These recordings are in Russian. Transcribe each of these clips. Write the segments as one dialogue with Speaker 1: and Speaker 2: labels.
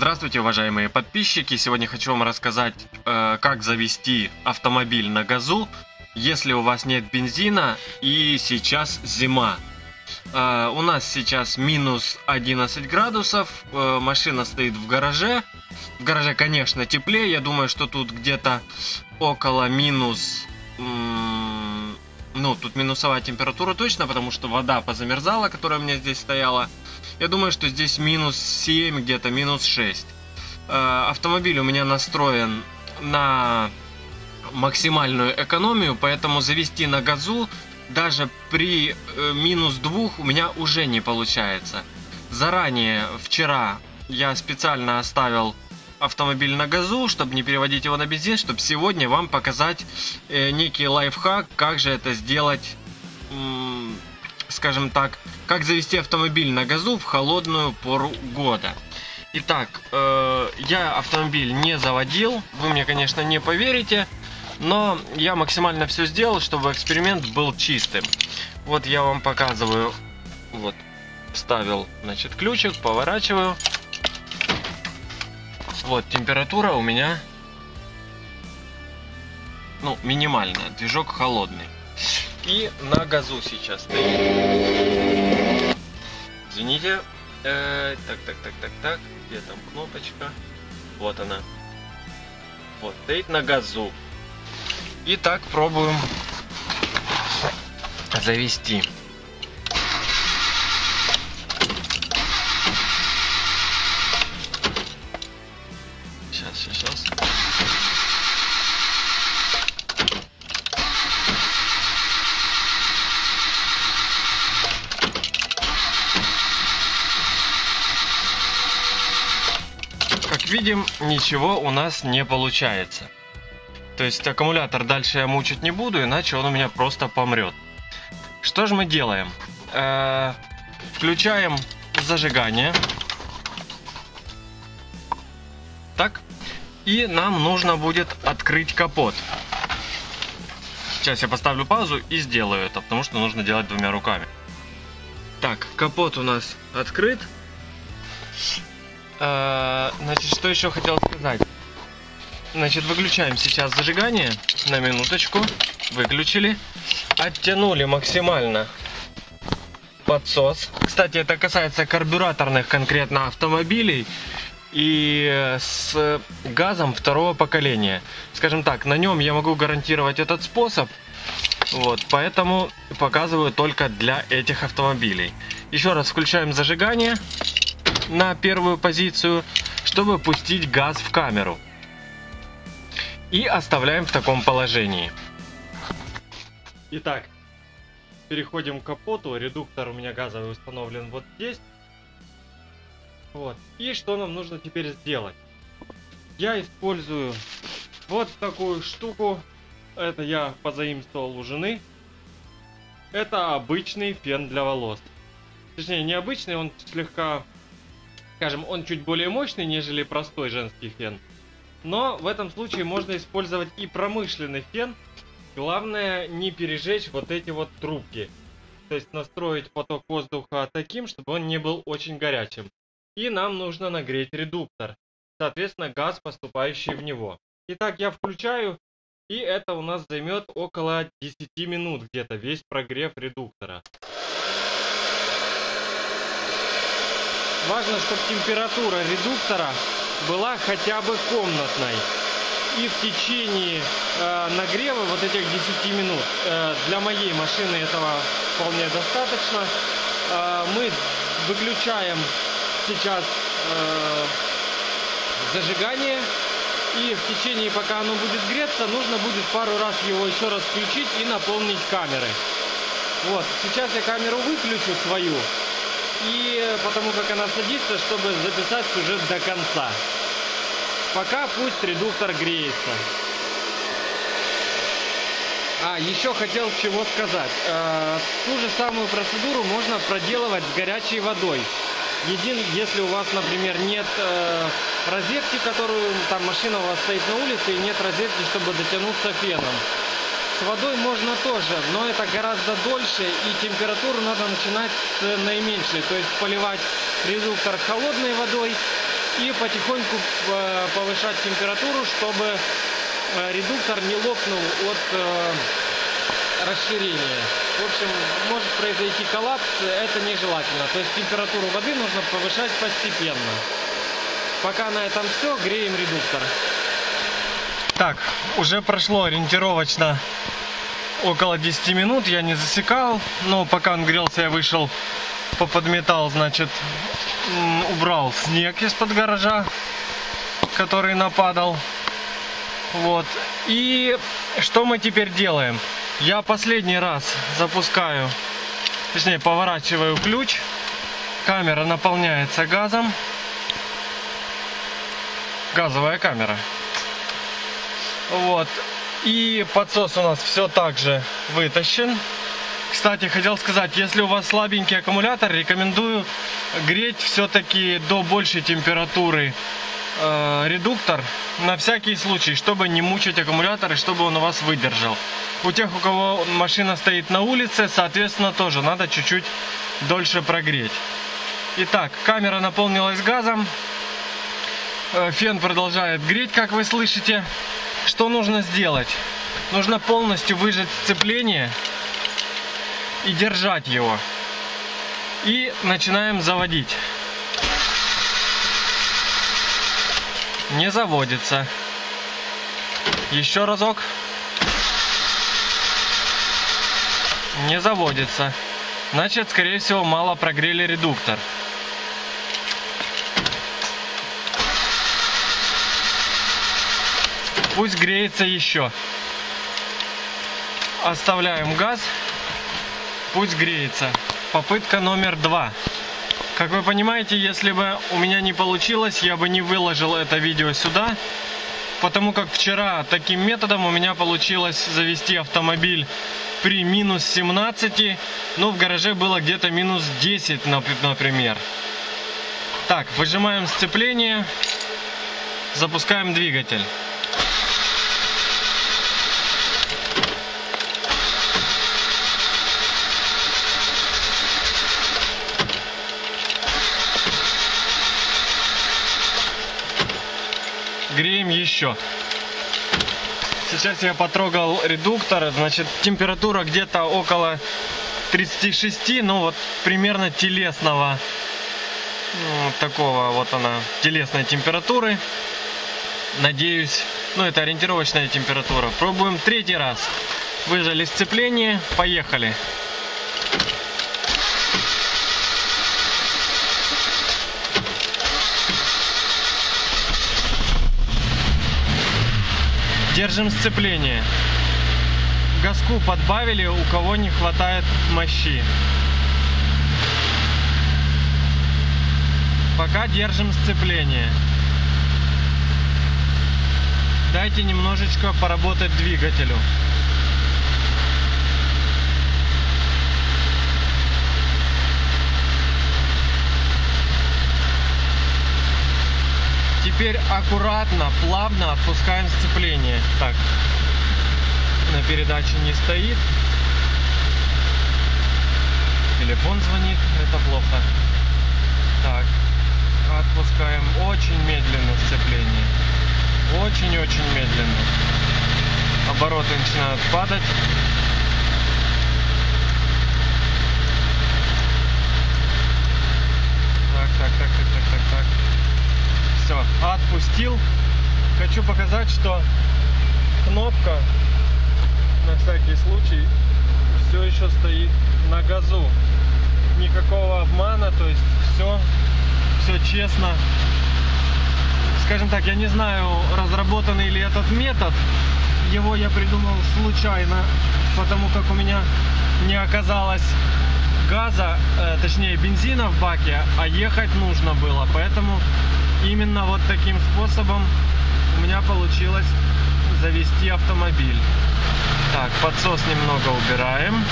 Speaker 1: Здравствуйте, уважаемые подписчики! Сегодня хочу вам рассказать, как завести автомобиль на газу, если у вас нет бензина и сейчас зима. У нас сейчас минус 11 градусов, машина стоит в гараже. В гараже, конечно, теплее, я думаю, что тут где-то около минус... тут минусовая температура точно, потому что вода позамерзала, которая у меня здесь стояла. Я думаю, что здесь минус 7, где-то минус 6. Автомобиль у меня настроен на максимальную экономию, поэтому завести на газу даже при минус 2 у меня уже не получается. Заранее, вчера, я специально оставил автомобиль на газу, чтобы не переводить его на бензин, чтобы сегодня вам показать некий лайфхак, как же это сделать, скажем так, как завести автомобиль на газу в холодную пору года. Итак, я автомобиль не заводил, вы мне, конечно, не поверите, но я максимально все сделал, чтобы эксперимент был чистым. Вот я вам показываю, вот, вставил, значит, ключик, поворачиваю. Вот, температура у меня, минимальная, движок холодный. И на газу сейчас стоит. Извините. Так, где там кнопочка? Вот она. Вот, стоит на газу. Итак, пробуем завести. Сейчас. Как видим, ничего у нас не получается. То есть аккумулятор дальше я мучить не буду, иначе он у меня просто помрет. Что же мы делаем? Включаем зажигание. Так. И нам нужно будет открыть капот. Сейчас я поставлю паузу и сделаю это, потому что нужно делать двумя руками. Так, капот у нас открыт. Значит, что еще хотел сказать? Значит, выключаем сейчас зажигание. На минуточку. Выключили. Оттянули максимально подсос. Кстати, это касается карбюраторных конкретно автомобилей и с газом второго поколения. Скажем так, на нем я могу гарантировать этот способ. Вот, поэтому показываю только для этих автомобилей. Еще раз включаем зажигание на первую позицию, чтобы пустить газ в камеру. И оставляем в таком положении. Итак, переходим к капоту. Редуктор у меня газовый установлен вот здесь. Вот. И что нам нужно теперь сделать? Я использую вот такую штуку. Это я позаимствовал у жены. Это обычный фен для волос. Точнее, не обычный, он слегка, скажем, он чуть более мощный, нежели простой женский фен. Но в этом случае можно использовать и промышленный фен. Главное не пережечь вот эти вот трубки. То есть настроить поток воздуха таким, чтобы он не был очень горячим. И нам нужно нагреть редуктор. Соответственно, газ, поступающий в него. Итак, я включаю. И это у нас займет около 10 минут где-то, весь прогрев редуктора. Важно, чтобы температура редуктора была хотя бы комнатной. И в течение нагрева вот этих 10 минут, для моей машины этого вполне достаточно, мы выключаем сейчас зажигание. И в течение, пока оно будет греться, нужно будет пару раз его еще раз включить и наполнить камеры. Вот, сейчас я камеру выключу свою. И потому как она садится, чтобы записать сюжет до конца. Пока пусть редуктор греется. Еще хотел чего сказать. Ту же самую процедуру можно проделывать с горячей водой. Если у вас, например, нет розетки, которую там машина у вас стоит на улице, и нет розетки, чтобы дотянуться феном. С водой можно тоже, но это гораздо дольше, и температуру надо начинать с наименьшей. То есть поливать редуктор холодной водой и потихоньку повышать температуру, чтобы редуктор не лопнул от расширения. В общем, может произойти коллапс, это нежелательно. То есть температуру воды нужно повышать постепенно. Пока на этом все, греем редуктор. Так, уже прошло ориентировочно около 10 минут, я не засекал, но пока он грелся, я вышел, поподметал, значит, убрал снег из-под гаража, который нападал. Вот. И что мы теперь делаем? Я последний раз запускаю, точнее поворачиваю ключ, камера наполняется газом, газовая камера. Вот. И подсос у нас все так же вытащен. Кстати, хотел сказать, если у вас слабенький аккумулятор, рекомендую греть все-таки до большей температуры редуктор, на всякий случай, чтобы не мучить аккумулятор и чтобы он у вас выдержал. У тех, у кого машина стоит на улице, соответственно, тоже надо чуть-чуть дольше прогреть. Итак, камера наполнилась газом. Фен продолжает греть, как вы слышите. Что нужно сделать? Нужно полностью выжать сцепление и держать его. И начинаем заводить. Не заводится. Еще разок. Не заводится. Значит, скорее всего, мало прогрели редуктор. Пусть греется еще. Оставляем газ. Пусть греется. Попытка номер 2. Как вы понимаете, если бы у меня не получилось, я бы не выложил это видео сюда. Потому как вчера таким методом у меня получилось завести автомобиль при минус 17. Но в гараже было где-то минус 10, например. Так, выжимаем сцепление. Запускаем двигатель. Греем еще. Сейчас я потрогал редуктор, значит, температура где-то около 36, ну вот примерно телесного, вот такого вот она, телесной температуры. Надеюсь, ну это ориентировочная температура. Пробуем третий раз. Выжали сцепление, поехали. Держим сцепление. Газку подбавили, у кого не хватает мощи. Пока держим сцепление. Дайте немножечко поработать двигателю. Теперь аккуратно, плавно отпускаем сцепление. Так, на передаче не стоит. Телефон звонит, это плохо. Так, отпускаем очень медленно сцепление. Очень-очень медленно. Обороты начинают падать. Так. Все, отпустил. Хочу показать, что кнопка на всякий случай все еще стоит на газу. Никакого обмана, то есть все честно. Скажем так, я не знаю, разработанный ли этот метод. Его я придумал случайно, потому как у меня не оказалось газа, точнее бензина в баке, а ехать нужно было. Поэтому именно вот таким способом у меня получилось завести автомобиль. Так, подсос немного убираем.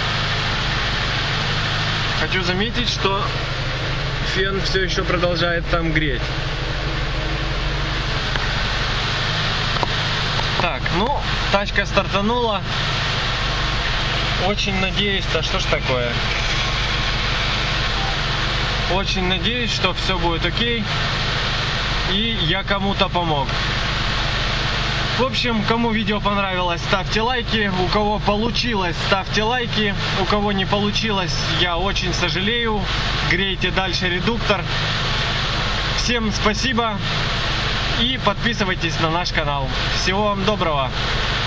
Speaker 1: Хочу заметить, что фен все еще продолжает там греть. Так, ну, тачка стартанула. Очень надеюсь, да что ж такое? Очень надеюсь, что все будет окей. и я кому-то помог. В общем, кому видео понравилось, ставьте лайки. У кого получилось, ставьте лайки. У кого не получилось, я очень сожалею. Грейте дальше редуктор. Всем спасибо и подписывайтесь на наш канал. Всего вам доброго.